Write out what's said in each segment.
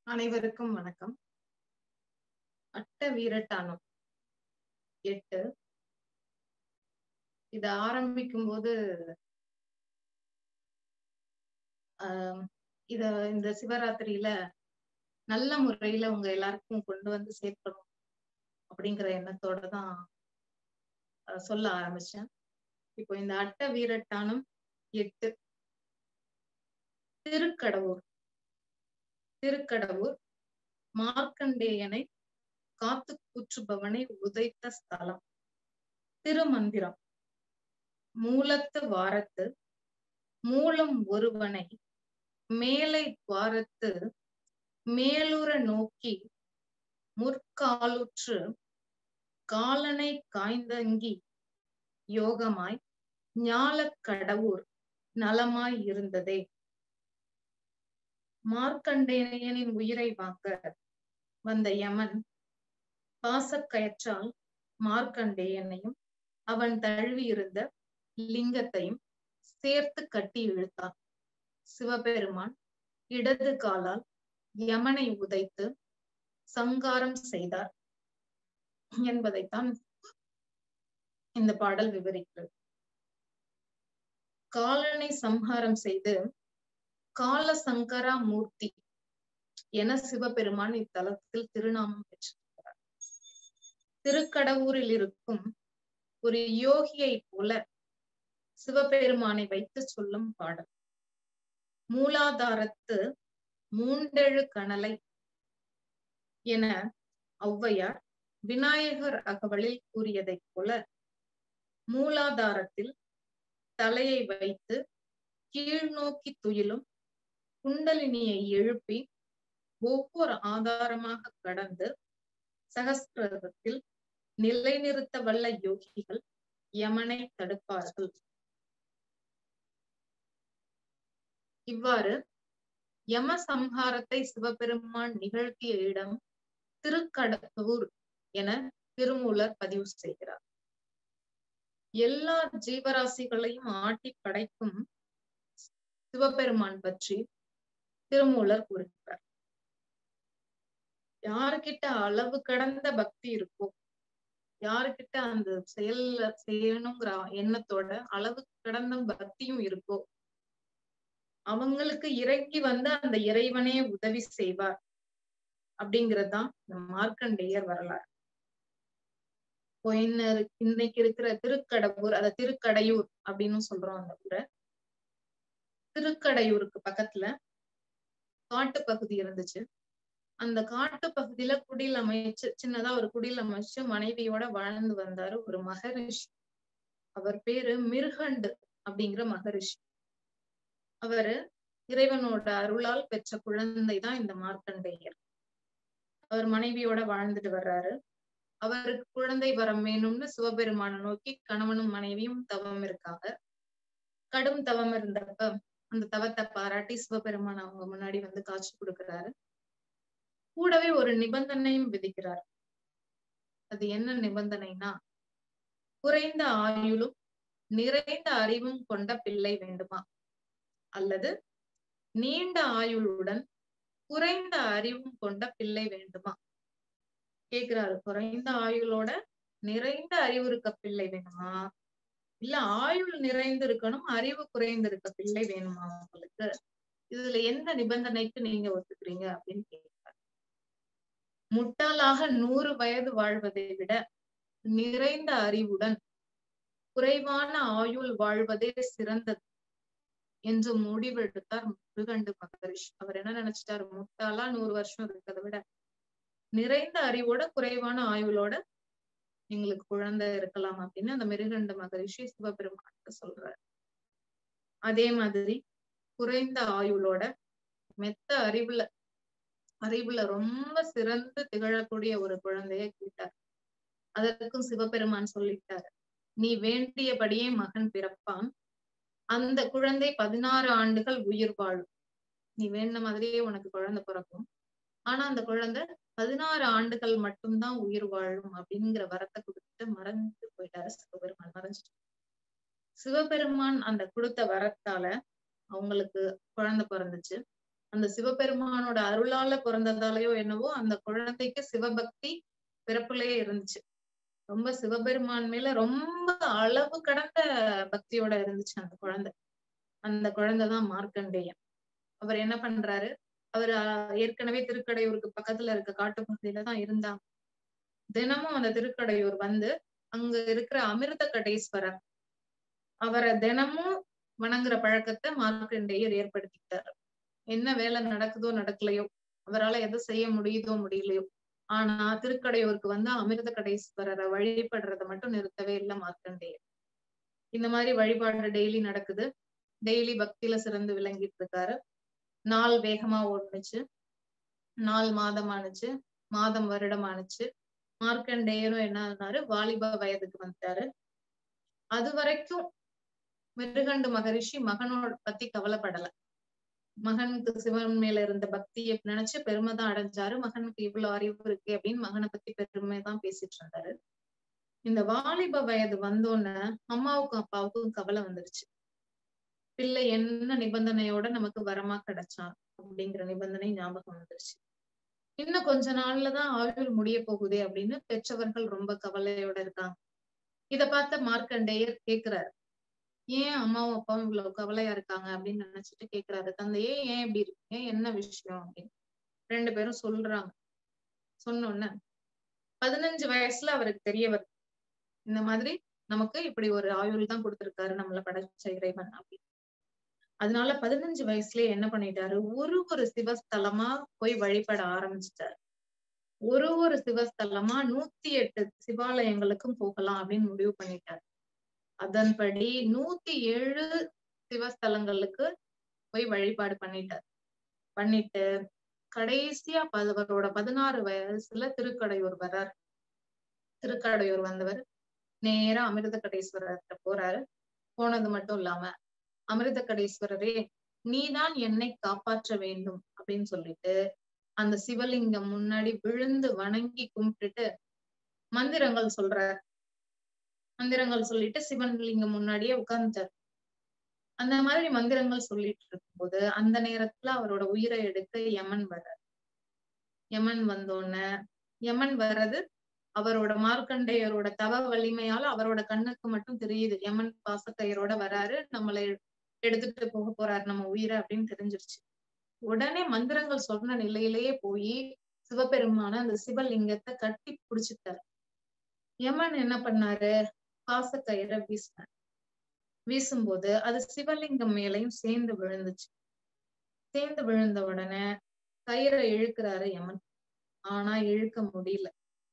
அனைவருக்கும் வணக்கம். அட்ட வீரட்டானம் 8 இத ஆரம்பிக்கும் போது இந்த சிவராத்திரியில நல்ல முறையில உங்க எல்லாருக்கும் கொண்டு வந்து சேர்க்கணும் அப்படிங்கிற எண்ணத்தோட தான் சொல்ல ஆரம்பிச்சேன். இப்போ இந்த அட்ட வீரட்டானம் 8 திருக்கடவுர் மார்க்கண்டேயனை காத்து கூற்றுபவனை உதைத்த ஸ்தலம். திருமந்திரம் மூலத்து வாரத்து மூலம் ஒருவனை மேலை துவாரத்து மேலுற நோக்கி முற்காலுற்று காலனை காய்ந்தங்கி யோகமாய் ஞாலக் கடவுர் நலமாய் இருந்ததே. மார்க்கண்டேயனின் உயிரை வாங்க வந்த யமன் பாசக்கயற்றால் மார்க்கண்டேயனையும் அவன் தழுவி இருந்த லிங்கத்தையும் சேர்த்து கட்டி இழுத்தான். சிவபெருமான் இடது காலால் யமனை உதைத்து சங்காரம் செய்தார் என்பதைத்தான் இந்த பாடல் விவரிக்கிறது. காலனை சம்ஹாரம் செய்து கால சங்கரா மூர்த்தி என சிவபெருமான் இத்தலத்தில் திருநாமம் பெற்றிருக்கிறார். திருக்கடவுரில் இருக்கும் ஒரு யோகியை போல சிவபெருமானை வைத்து சொல்லும் பாடல். மூலாதாரத்து மூண்டெழு கணலை என ஔவையார் விநாயகர் அகவலில் கூறியதைப் போல மூலாதாரத்தில் தலையை வைத்து கீழ் நோக்கி துயிலும் குண்டலினியை எழுப்பி ஒவ்வொரு ஆதாரமாக கடந்து சகஸ்ரத்தில் நிலைநிறுத்த வல்ல யோகிகள் யமனை தடுப்பார்கள். இவ்வாறு யம சம்ஹாரத்தை சிவபெருமான் நிகழ்த்திய இடம் திருக்கடவுர் என திருமூலர் பதிவு செய்கிறார். எல்லா ஜீவராசிகளையும் ஆட்டி படைக்கும் சிவபெருமான் பற்றி திருமூலர் கூறுகிறார். யாருக்கிட்ட அளவு கடந்த பக்தி இருக்கோ, யாருக்கிட்ட அந்த செயல்ல செய்யணுங்கிற எண்ணத்தோட அளவு கடந்த பக்தியும் இருக்கோ, அவங்களுக்கு இறங்கி வந்து அந்த இறைவனே உதவி செய்வார் அப்படிங்கிறதுதான் இந்த மார்க்கண்டேயர் வரலாறு. இன்னைக்கு இருக்கிற திருக்கடவுர், அத திருக்கடையூர் அப்படின்னு சொல்றோம். அந்த ஊரை திருக்கடையூருக்கு பக்கத்துல காட்டு பகுதி இருந்துச்சு. அந்த காட்டு பகுதியில குடில் அமைச்சு, சின்னதா ஒரு குடில் அமைச்சு மனைவியோட வாழ்ந்து வந்தாரு ஒரு மகரிஷி. அவர் பேரு மிருகண்டு அப்படிங்கிற மகரிஷி. அவரு இறைவனோட அருளால் பெற்ற குழந்தைதான் இந்த மார்க்கண்டேயர். அவர் மனைவியோட வாழ்ந்துட்டு வர்றாரு. அவருக்கு குழந்தை வரம் வேணும்னு சிவபெருமானை நோக்கி கணவனும் மனைவியும் தவம் இருக்காங்க. கடும் தவம் இருந்தப்ப அந்த தவத்தை பாராட்டி சிவபெருமான் அவங்க முன்னாடி வந்து காட்சி கொடுக்கிறாரு. கூடவே ஒரு நிபந்தனையும் விதிக்கிறார். அது என்ன நிபந்தனைனா, குறைந்த ஆயுளும் நிறைந்த அறிவும் கொண்ட பிள்ளை வேண்டுமா, அல்லது நீண்ட ஆயுளுடன் குறைந்த அறிவும் கொண்ட பிள்ளை வேண்டுமா கேக்குறாரு. குறைந்த ஆயுளோட நிறைந்த அறிவு இருக்க பிள்ளை வேணுமா, இல்ல ஆயுள் நிறைந்து இருக்கணும் அறிவு குறைந்து இருக்க பிள்ளை வேணுமா உங்களுக்கு? இதுல எந்த நிபந்தனைக்கு நீங்க ஒத்துக்கிறீங்க அப்படின்னு கேட்கிறார். முட்டாளாக 100 வயது வாழ்வதை விட நிறைந்த அறிவுடன் குறைவான ஆயுள் வாழ்வதே சிறந்தது என்று முடிவெடுத்தார் மிருகண்டு மகரிஷி. அவர் என்ன நினைச்சிட்டாரு, முட்டாளா 100 வருஷம் இருக்கிறத விட நிறைந்த அறிவோட குறைவான ஆயுளோட எங்களுக்கு குழந்தை இருக்கலாம் அப்படின்னு அந்த மிருகண்டு மகரிஷி சிவபெருமானுக்கு சொல்றாரு. அதே மாதிரி குறைந்த ஆயுளோட மெத்த அறிவுல ரொம்ப சிறந்து திகழக்கூடிய ஒரு குழந்தைய கேட்டார். அதற்கும் சிவபெருமான் சொல்லிட்டாரு, நீ வேண்டியபடியே மகன் பிறப்பான், அந்த குழந்தை 16 ஆண்டுகள் உயிர் வாழும். நீ வேண்ட மாதிரியே உனக்கு குழந்தை பிறக்கும், ஆனா அந்த குழந்தை 16 ஆண்டுகள் மட்டும்தான் உயிர் வாழும் அப்படிங்கிற வரத்தை கொடுத்துட்டு மறைஞ்சு போயிட்டாரு சிவபெருமான். மறைஞ்சிட்டு சிவபெருமான் அந்த கொடுத்த வரத்தால அவங்களுக்கு குழந்தை பிறந்துச்சு. அந்த சிவபெருமானோட அருளால பிறந்ததாலேயோ என்னவோ அந்த குழந்தைக்கு சிவபக்தி பிறப்புலயே இருந்துச்சு. ரொம்ப சிவபெருமான் மேல ரொம்ப அளவு கடந்த பக்தியோட இருந்துச்சு அந்த குழந்தை. அந்த குழந்தைதான் மார்க்கண்டேயன். அவர் என்ன பண்றாரு, அவர் ஏற்கனவே திருக்கடையூருக்கு பக்கத்துல இருக்க காட்டுப்பகுதியில தான் இருந்தாங்க. தினமும் அந்த திருக்கடையூர் வந்து அங்க இருக்கிற அமிர்த கடேஸ்வரர் அவரை தினமும் வணங்குற பழக்கத்தை மார்க்கண்டேயர் ஏற்படுத்திட்டார். என்ன வேலை நடக்குதோ நடக்கலையோ, அவரால் எதை செய்ய முடியுதோ முடியலையோ, ஆனா திருக்கடையூருக்கு வந்து அமிர்த கடேஸ்வரரை வழிபடுறதை மட்டும் நிறுத்தவே இல்லை மார்க்கண்டேயர். இந்த மாதிரி வழிபாடு டெய்லி நடக்குது. டெய்லி பக்தியில சிறந்து விளங்கிட்டு இருக்காரு. நாள் வேகமா ஓடுனுச்சு. நாள் மாதம் ஆனுச்சு. மாதம் வருடம் ஆனுச்சு. மார்க்கண்டேயரும் என்ன ஆனாரு, வாலிப வயதுக்கு வந்துட்டாரு. அது வரைக்கும் மிருகண்டு மகரிஷி மகனோட பத்தி கவலைப்படல. மகனுக்கு சிவன் மேல இருந்த பக்தியை நினைச்சு பெருமைதான் அடைஞ்சாரு. மகனுக்கு இவ்வளவு அறிவு இருக்கு அப்படின்னு மகனை பத்தி பெருமைதான் பேசிட்டு இருந்தாரு. இந்த வாலிப வயது வந்தோன்னு அம்மாவுக்கும் அப்பாவுக்கும் கவலை வந்துருச்சு. பிள்ளை என்ன நிபந்தனையோட நமக்கு வரமா கிடைச்சான் அப்படிங்கிற நிபந்தனை ஞாபகம் வந்துருச்சு. இன்னும் கொஞ்ச நாள்லதான் ஆயுள் முடிய போகுதே அப்படின்னு பெற்றவர்கள் ரொம்ப கவலையோட இருக்காங்க. இத பார்த்த மார்க்கண்டேயர் கேக்குறாரு, ஏன் அம்மாவும் அப்பாவும் இவ்வளவு கவலையா இருக்காங்க அப்படின்னு நினைச்சிட்டு கேக்குறாரு. தந்தையே ஏன் இப்படி இருக்கீங்க, என்ன விஷயம் அப்படின்னு. 2 பேரும் சொல்றாங்க. சொன்னோன்ன 15 வயசுல அவருக்கு தெரிய வருது, இந்த மாதிரி நமக்கு இப்படி ஒரு ஆயுள் தான் கொடுத்திருக்காரு நம்மள படைச்ச இறைவன் அப்படின்னு. அதனால 15 வயசுலயே என்ன பண்ணிட்டாரு, ஒரு சிவஸ்தலமா போய் வழிபட ஆரம்பிச்சிட்டாரு. ஒரு சிவஸ்தலமா 108 சிவாலயங்களுக்கும் போகலாம் அப்படின்னு முடிவு பண்ணிட்டாரு. அதன்படி 107 சிவஸ்தலங்களுக்கு போய் வழிபாடு பண்ணிட்டு கடைசியா அவரோட 16 வயசுல திருக்கடையூர் வர்றாரு. திருக்கடையூர் வந்தவர் நேரா அமிர்த கடேஸ்வரர்கிட்ட போறாரு. போனது மட்டும் இல்லாம, அமிர்த கடேஸ்வரரே, நீதான் என்னை காப்பாற்ற வேண்டும் அப்படின்னு சொல்லிட்டு அந்த சிவலிங்கம் முன்னாடி விழுந்து வணங்கி கும்பிட்டுட்டு மந்திரங்கள் சொல்றாரு. மந்திரங்கள் சொல்லிட்டு சிவலிங்கம் முன்னாடியே உட்கார்ந்துட்டாரு. அந்த மாதிரி மந்திரங்கள் சொல்லிட்டு இருக்கும்போது அந்த நேரத்துல அவரோட உயிரை எடுக்க யமன் வர்றாரு. யமன் வந்தோன்ன, யமன் வர்றது அவரோட மார்க்கண்டேயரோட தவ வலிமையால அவரோட கண்ணுக்கு மட்டும் தெரியுது. யமன் பாசக்கயிரோட வராரு, நம்மளை எடுத்துட்டு போக போறாரு நம்ம உயிரை அப்படின்னு தெரிஞ்சிருச்சு. உடனே மந்திரங்கள் சொன்ன நிலையிலேயே போய் சிவபெருமான அந்த சிவலிங்கத்தை கட்டி புடிச்சுட்டாரு. யமன் என்ன பண்ணாரு, பாசக்கயிறை வீசினார். வீசும்போது அது சிவலிங்கம் மேலையும் சேர்ந்து விழுந்துச்சு. சேர்ந்து விழுந்த உடனே கயிறை இழுக்கிறாரு யமன். ஆனா இழுக்க முடியல.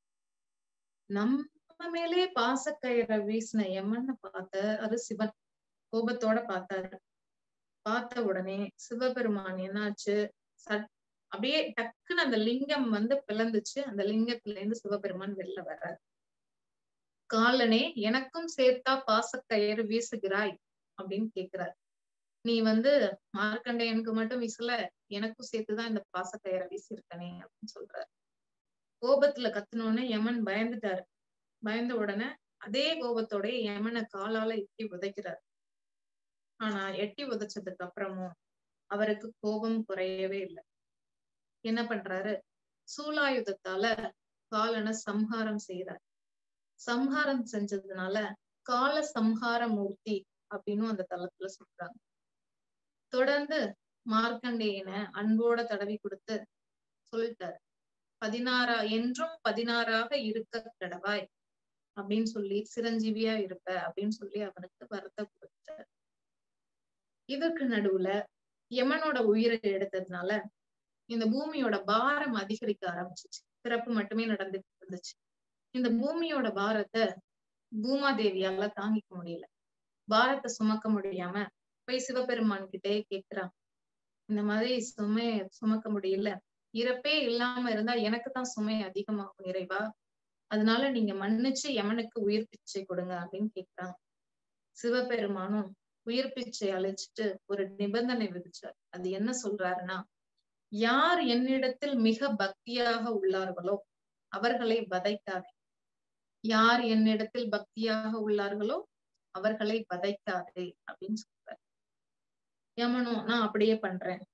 நம்ம மேலே பாசக்கயிறை வீசின யமனை பார்த்த அது சிவன் கோபத்தோட பார்த்தாரு. பார்த்த உடனே சிவபெருமான் என்னாச்சு, அப்படியே டக்குன்னு அந்த லிங்கம் வந்து பிளந்துச்சு. அந்த லிங்கத்துல இருந்து சிவபெருமான் வெளில வர்றாரு. காலனே, எனக்கும் சேர்த்தா பாசக்கயிறு வீசுகிறாய் அப்படின்னு கேக்குறாரு. நீ வந்து மார்க்கண்டேயனுக்கு மட்டும் வீசல, எனக்கும் சேர்த்துதான் இந்த பாசக்கயிறை வீசியிருக்கனே அப்படின்னு சொல்றாரு. கோபத்துல கத்துனோன்னு யமன் பயந்துட்டாரு. பயந்த உடனே அதே கோபத்தோட யமனை காலால எட்டி உதைக்கிறார். ஆனா எட்டி உதைச்சதுக்கு அப்புறமும் அவருக்கு கோபம் குறையவே இல்லை. என்ன பண்றாரு, சூலாயுதத்தால காலனை சம்ஹாரம் செய்யறார். சம்ஹாரம் செஞ்சதுனால கால சம்ஹார மூர்த்தி அப்படின்னு அந்த தலத்துல சொல்றாங்க. தொடர்ந்து மார்க்கண்டேயனை அன்போட தடவி கொடுத்து சொல்லிட்டாரு, 16 என்றும் 16ஆக இருக்க கடவாய் அப்படின்னு சொல்லி சிரஞ்சீவியா இருப்ப அப்படின்னு சொல்லி அவனுக்கு வரத்தை கொடுத்தார். இதற்கு நடுவுல யமனோட உயிரை எடுத்ததுனால இந்த பூமியோட பாரம் அதிகரிக்க ஆரம்பிச்சிச்சு. பிறப்பு மட்டுமே நடந்துட்டு இருந்துச்சு. இந்த பூமியோட பாரத்தை பூமாதேவியால தாங்கிக்க முடியல. பாரத்தை சுமக்க முடியாம போய் சிவபெருமான் கிட்டே கேக்குறான், இந்த மாதிரி சுமைய சுமக்க முடியல, இறப்பே இல்லாம இருந்தா எனக்கு தான் சுமை அதிகமாகும் இறைவா, அதனால நீங்க மன்னிச்சு யமனுக்கு உயிர் பிச்சை கொடுங்க அப்படின்னு கேக்குறாங்க. சிவபெருமானும் உயிர் பிச்சை அழைச்சிட்டு ஒரு நிபந்தனை விதிச்சார். அது என்ன சொல்றாருன்னா, யார் என்னிடத்தில் மிக பக்தியாக உள்ளார்களோ அவர்களை வதைக்காதே. யார் என்னிடத்தில் பக்தியாக உள்ளார்களோ அவர்களை வதைக்காதே அப்படின்னு சொல்றாரு. யமனும் நான் அப்படியே பண்றேன்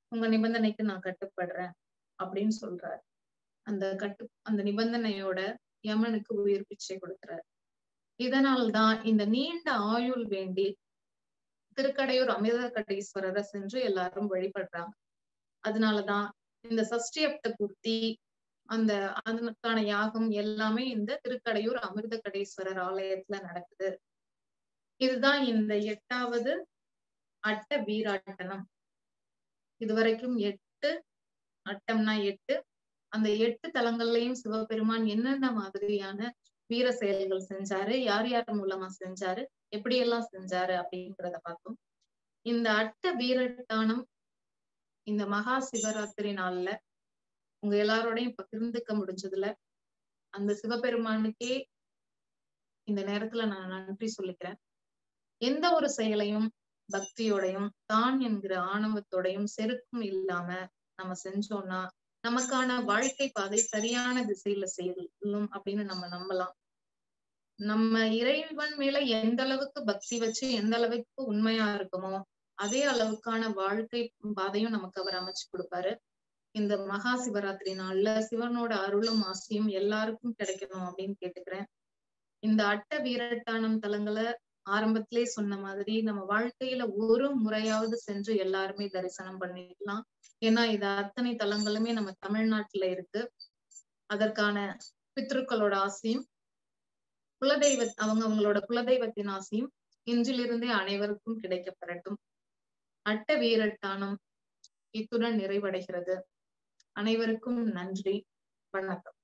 உங்க நிபந்தனைக்கு நான் கட்டுப்படுறேன் அப்படின்னு சொல்றாரு. அந்த நிபந்தனையோட யமனுக்கு உயிர் பிச்சை கொடுக்கிறார். இதனால்தான் இந்த நீண்ட ஆயுள் வேண்டி திருக்கடையூர் அமிர்தகடீஸ்வரரை சென்று எல்லாரும் வழிபடுறாங்க. அதனாலதான் இந்த சஷ்டியப்த பூர்த்தி அதற்கான யாகம் எல்லாமே இந்த திருக்கடையூர் அமிர்தகடீஸ்வரர் ஆலயத்துல நடக்குது. இதுதான் இந்த 8வது அட்ட வீராட்டனம். இதுவரைக்கும் 8 அட்டம்னா 8. அந்த 8 தலங்கள்லயும் சிவபெருமான் என்னென்ன மாதிரியான வீர செயல்கள் செஞ்சாரு, யார் யார் மூலமா செஞ்சாரு, எப்படியெல்லாம் செஞ்சாரு அப்படிங்கிறத பார்த்தோம். இந்த அட்ட வீரட்டானம் இந்த மகா சிவராத்திரி நாள்ல உங்க எல்லாரோடையும் பகிர்ந்துக்க முடிஞ்சதுல அந்த சிவபெருமானுக்கே இந்த நேரத்துல நான் நன்றி சொல்லிக்கிறேன். எந்த ஒரு செயலையும் பக்தியோடையும் தான் என்கிற ஆணவத்தோடையும் செருக்கும் இல்லாம நம்ம செஞ்சோம்னா நமக்கான வாழ்க்கை பாதை சரியான திசையில செல்லும் அப்படின்னு நம்ம நம்பலாம். நம்ம இறைவன் மேல எந்த அளவுக்கு பக்தி வச்சு எந்த அளவுக்கு உண்மையா இருக்குமோ அதே அளவுக்கான வாழ்க்கை பாதையும் நமக்கு அவர் அமைச்சு கொடுப்பாரு. இந்த மகா சிவராத்திரி நாள்ல சிவனோட அருளும் ஆசையும் எல்லாருக்கும் கிடைக்கணும் அப்படின்னு கேட்டுக்கிறேன். இந்த அட்ட வீரட்டானம் தலங்களை ஆரம்பத்திலே சொன்ன மாதிரி நம்ம வாழ்க்கையில ஒரு முறையாவது சென்று எல்லாருமே தரிசனம் பண்ணிக்கலாம். ஏன்னா இது அத்தனை தலங்களுமே நம்ம தமிழ்நாட்டுல இருக்கு. அதற்கான பித்ருக்களோட ஆசையும் அவங்களோட குலதெய்வத்தின் ஆசையும் இன்றிலிருந்தே அனைவருக்கும் கிடைக்கப்பெறட்டும். அட்ட வீரட்டானம் இத்துடன் நிறைவடைகிறது. அனைவருக்கும் நன்றி, வணக்கம்.